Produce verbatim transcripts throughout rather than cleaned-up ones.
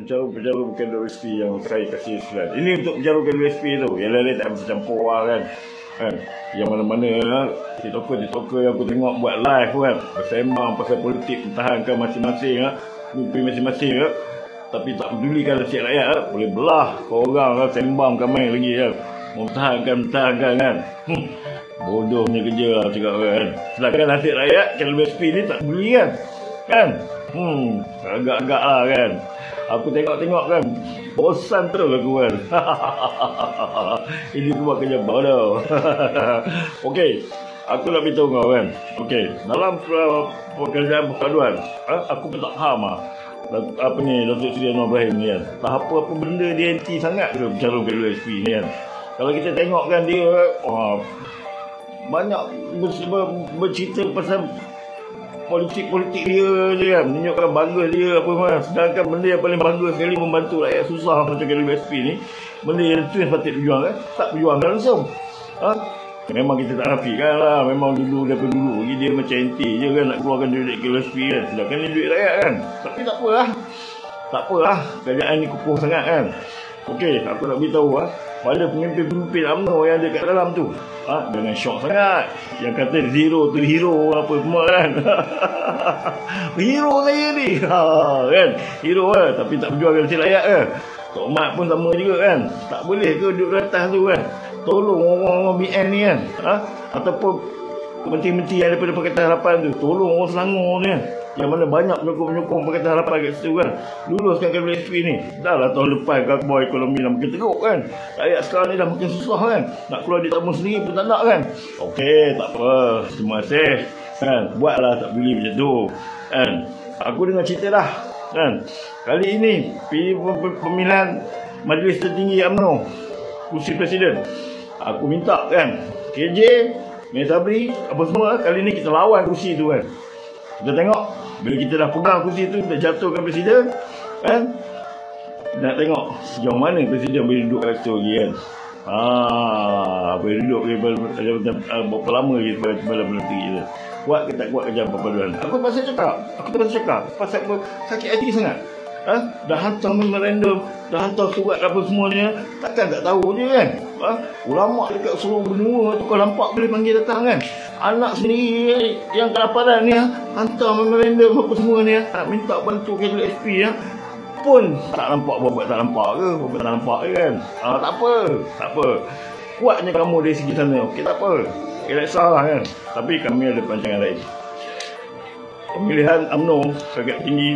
pencarum-pencarum bukan U S P yang saya kasih slide. Ini untuk pencarum U S P tu. Yang lain tak bisa campur lah kan. Kan? Yang mana-mana TikToker-TikToker yang aku tengok buat live kan. Bersembang pasal politik, pertahankan masing-masing ha. Mimpi masing-masing ha. Tapi tak pedulikan rakyat rakyat ha. Boleh belah kau orang ha. Sembang kamai lagi kan. Mempertahankan, pertahankan kan. Hmm. Bodohnya kerja lah cakap kan. Sedangkan nasib rakyat kalau U S P ni tak peduli kan. Kan? Hmm, agak-agak lah kan. Aku tengok-tengok kan. Bosan terus aku kan. Ini tu buat kerja bodoh. Okey, aku nak beritahu kau kan. Okey, dalam pekerjaan perpaduan, ha, aku pun tak faham lah. Apa ni, Datuk Seri Anwar Ibrahim ni kan. Tak apa-apa benda dia anti sangat ke bercara kat U S P ni kan. Kalau kita tengok kan dia, oh, banyak ber, ber, bercerita pasal politik-politik dia je kan, menunjukkan bangga dia apa semua. Sedangkan benda yang paling bangga sekali membantu rakyat susah macam U S P ni, benda yang tu yang patut perjuangkan, tak perjuangkan langsung. Ha? Memang kita tak rafikan lah, memang dulu daripada dulu lagi dia macam anti je kan, nak keluarkan duit ke U S P kan. Sedangkan ni duit rakyat kan. Tapi tak apalah. Tak apalah, kerajaan ni kukuh sangat kan. Okey, aku nak beritahu ha, pada pemimpin-pemimpin U M N O yang ada kat dalam tu, ha, dengan syok sangat. Yang kata zero to hero apa semua kan. Hero saya ni. Ha, kan? Hero lah, tapi tak berjuang dengan rakyat kan. Tok Mat pun sama juga kan. Tak boleh ke duduk di atas tu kan. Tolong orang-orang B N ni kan. Ha? Ataupun menteri-menteri yang daripada Pakatan Harapan tu, tolong orang Selangor ni kan. Yang mana banyak penyokong-penyokong Pakatan Harapan kat situ kan. Luluskan ke U S P ni. Dah lah tahun lepas khabar ekonomi dah makin teruk kan. Rakyat sekarang ni dah makin susah kan. Nak keluar duit tabung sendiri pun tak nak kan. Okey, tak apa. Terima kasih. Kan? Buatlah tak beli macam tu. Kan? Aku dengar cerita dah. Kan? Kali ini pemilihan Majlis Tertinggi U M N O, kursi Presiden. Aku minta kan, K J, Mei Sabri, apa semua, kali ni kita lawan kursi tu kan. Kita tengok, bila kita dah pegang kursi tu, dah jatuhkan Presiden kan, nak tengok sejauh mana Presiden boleh duduk kat situ lagi kan. Haa, boleh duduk berapa lama lagi sebelum menteri kita. Kuat ke tak kuat kerja perpaduan. Aku pasal cakap, aku terpaksa cakap, pasal aku sakit hati sangat. Ha? Dah hantar memorandum, dah hantar surat apa semuanya, takkan tak tahu je kan. Ha? Ulama dekat seluruh benua tu kau nampak boleh panggil datang kan. Anak sendiri yang kelaparan ni ha? Hantar memorandum apa semua ni ha? Nak minta bantu ke U S P ha? Pun tak nampak buat tak nampak ke, buat tak nampak ke kan. Ha, tak apa, tak apa. Kuatnya kamu dari segi sana, okey tak apa. Okay, tak salah kan. Tapi kami ada pancangan lain. Pemilihan U M N O sangat tinggi.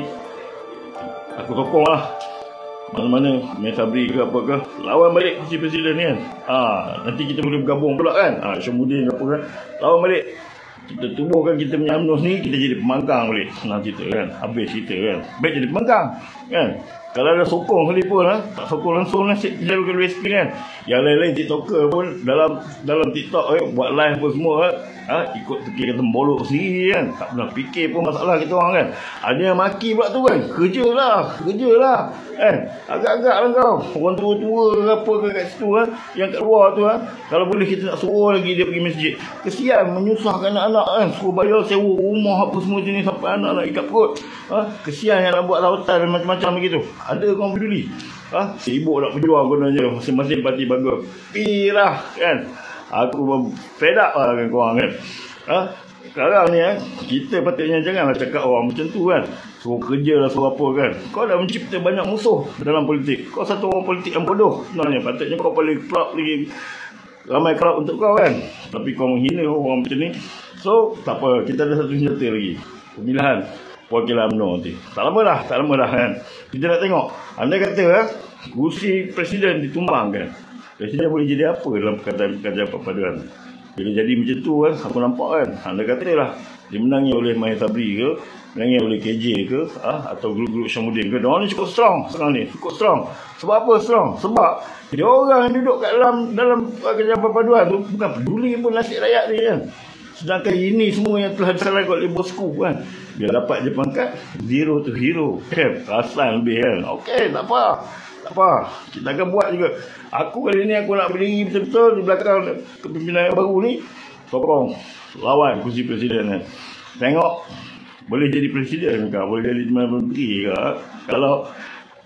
Aku sokong lah. Mana-mana Mei Sabri ke apa ke, lawan balik kursi Presiden ni kan. Ha, nanti kita boleh bergabung pula kan. Ha, Syamuddin apa kan, lawan balik. Kita tubuhkan kita punya U M N O sendiri, kita jadi pembangkang boleh. Senang cerita kan. Habis cerita kan. Baik jadi pembangkang kan. Kalau ada sokong sekali pun ha? Tak sokong langsung nasib jalur U S P kan. Yang lain-lain TikToker pun dalam dalam TikTok eh, buat live pun semua ha? Ikut teki kata bolok sendiri kan. Tak pernah fikir pun masalah kita orang kan. Ada yang maki pula tu kan. Kerjalah, kerjalah kan. Agak-agak lah kau. Orang tua-tua ke apa ke kat situ ha? Yang kat luar tu ha? Kalau boleh kita nak suruh lagi dia pergi masjid. Kesian menyusahkan anak-anak kan. Suruh bayar sewa rumah apa semua jenis sampai anak-anak ikat perut ha? Kesian yang nak buat lautan dan macam-macam begitu. Ada orang peduli. Ha? Sibuk nak berjuang kononnya. Masing-masing parti bagus. Pirah kan. Aku fed up lah dengan korang kan. Ha? Sekarang ni eh, kita patutnya janganlah cakap orang macam tu kan. Suruh kerja lah, suruh apa kan. Kau dah mencipta banyak musuh dalam politik. Kau satu orang politik yang bodoh sebenarnya. Patutnya kau paling crowd lagi. Ramai crowd untuk kau kan. Tapi kau menghina orang macam ni. So tak apa. Kita ada satu senjata lagi. Pemilihan Perwakilan U M N O nanti. Tak lama dah, tak lama dah kan. Kita nak tengok. Anda kata eh, kursi Presiden ditumbangkan. Presiden boleh jadi apa dalam kerajaan perpaduan? Bila jadi macam tu kan, aku nampak kan. Anda kata lah, dimenangi oleh Mei Sabri ke, dimenangi oleh K J ke, ah, atau grup-grup Syamuddin ke. Diorang ni cukup strong sekarang ni, cukup strong. Sebab apa strong? Sebab dia orang yang duduk kat dalam dalam kerajaan perpaduan tu bukan peduli pun nasib rakyat ni kan. Sedangkan ini semua yang telah disarankan oleh bosku kan. Dia dapat je pangkat zero to hero kan. Rasan lebih kan. Okey, tak apa. Tak apa. Kita akan buat juga. Aku kali ni aku nak berdiri betul-betul di belakang kepimpinan yang baru ni. Sokong. Lawan kursi Presiden kan. Tengok. Boleh jadi Presiden ke? Boleh jadi Menteri ke? Kalau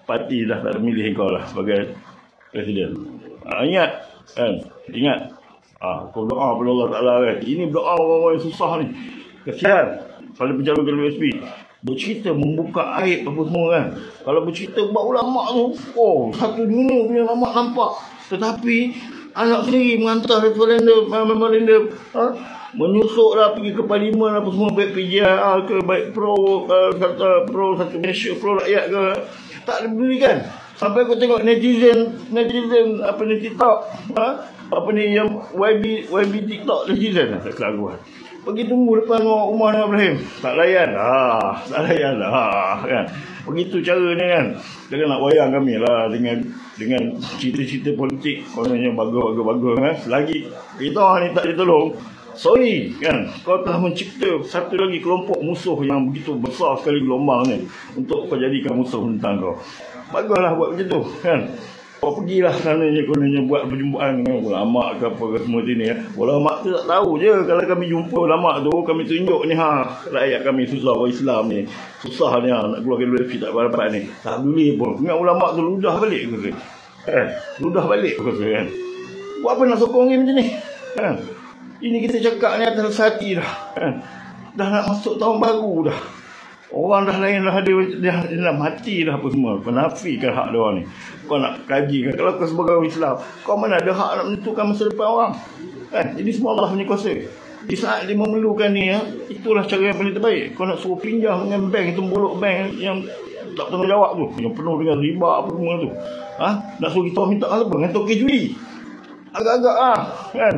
parti dah tak milih kau lah sebagai presiden. Ha, ingat kan? Ingat. Ah, ha, kau doa pada Allah Taala kan. Ini doa orang-orang yang susah ni. Kesian pada pejabat K W S P. Bercerita membuka aib apa semua kan. Kalau bercerita buat ulama tu, oh, satu dunia punya ulama nampak. Tetapi anak sendiri mengantar referendum, memorandum, ha? Menyusuk lah pergi ke parlimen apa semua, baik P J R ke, baik pro uh, kata pro satu Malaysia, pro rakyat ke, tak dibeli kan. Sampai aku tengok netizen, netizen apa ni TikTok, ha? Apa ni yang Y B Y B TikTok netizen, tak kelaguan. Pergi tunggu depan rumah Nabi Ibrahim, tak layan, ah, tak layan lah, ah, kan. Begitu caranya kan. Jangan nak wayang kami lah dengan dengan cerita-cerita politik, kononnya bagus-bagus-bagus kan. Selagi kita ni tak ditolong, sorry kan, kau telah mencipta satu lagi kelompok musuh yang begitu besar sekali gelombang ni untuk kau jadikan musuh tentang kau. Baguslah buat macam tu kan. Kau pergilah sananya kononnya buat perjumpaan dengan ulama ke apa ke semua sini ya. Ulama tu tak tahu je, kalau kami jumpa ulama tu kami tunjuk ni ha, rakyat kami susah, orang Islam ni susah ni ha, nak keluarkan duit tak dapat ni. Tak boleh pun. Ingat ulama tu ludah balik ke kan. Ludah balik ke kan. Buat apa nak sokong ni macam ni? Kan. Ini kita cakap ni atas hati dah kan. Dah nak masuk tahun baru dah. Orang dah lain dah, dia, dia, dia dah mati dah apa semua. Kau nafikan hak dia orang ni. Kau nak kaji kan. Kalau kau sebagai orang Islam, kau mana ada hak nak menentukan masa depan orang kan. Jadi semua Allah punya kuasa. Di saat dia memerlukan ni ya, itulah cara yang paling terbaik. Kau nak suruh pinjam dengan bank, itu bolok bank yang tak tanggungjawab tu, yang penuh dengan riba apa semua tu, ha? Nak suruh kita minta apa? Dengan token judi. Agak-agak ah kan.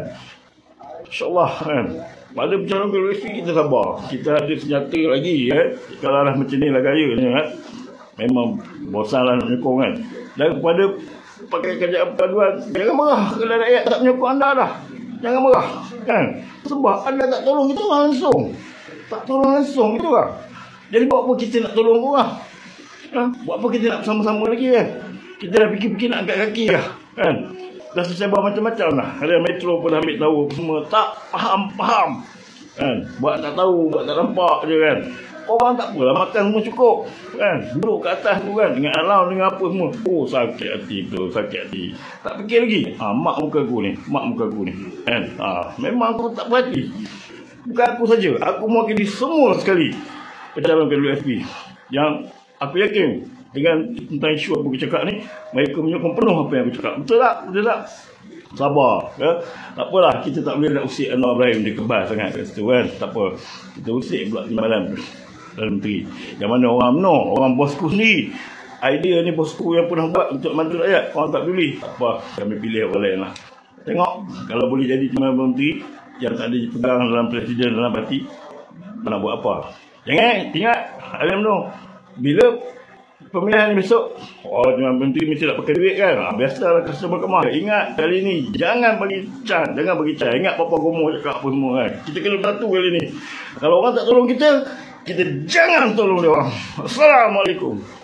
InsyaAllah kan. Pada pencalonan K W S P kita sabar. Kita ada senjata lagi ya. Kalau dah macam ni lah gaya ni kan. Memang bosan lah nak menyokong kan. Dan kepada pakai kerajaan perpaduan, jangan marah kalau rakyat tak menyokong anda dah. Jangan marah kan. Sebab anda tak tolong kita langsung. Tak tolong langsung gitu kan. Jadi buat apa kita nak tolong korang? Ha? Buat apa kita nak bersama-sama lagi kan? Kita dah fikir-fikir nak angkat kaki dah kan. Dah selesai buat macam-macam lah. Ada metro pun ambil tahu semua. Tak faham-faham kan. Buat tak tahu, buat tak nampak je kan. Orang tak apalah, makan semua cukup kan. Duduk kat atas tu kan, dengan alam, dengan apa semua. Oh sakit hati tu, sakit hati. Tak fikir lagi. Ha, mak muka aku ni, mak muka aku ni kan. Ha, memang aku tak berhati. Bukan aku saja, aku mewakili semua sekali pejabat K W S P. Yang aku yakin dengan tentang isu apa aku cakap ni, mereka menyokong penuh apa yang aku cakap. Betul tak? Betul tak? Sabar ya? Tak apalah, kita tak boleh nak usik Anwar Ibrahim, dia kebal sangat kat situ kan. Tak apa, kita usik pula timbalan Dalam Menteri. Yang mana orang no, orang bosku sendiri, idea ni bosku yang pernah buat untuk bantu rakyat, orang tak peduli. Tak apa, kami pilih orang lain lah. Tengok, kalau boleh jadi timbalan menteri yang tak ada pegang dalam presiden, dalam parti, nak buat apa. Jangan ingat, Alim tu, bila pemilihan besok, oh cuma menteri mesti nak pakai duit kan. Ha, biasalah customer kemah. Ingat kali ni jangan bagi can, jangan bagi can. Ingat Papa Gomo cakap apa semua kan. Kita kena bersatu kali ni. Kalau orang tak tolong kita, kita jangan tolong dia orang. Assalamualaikum.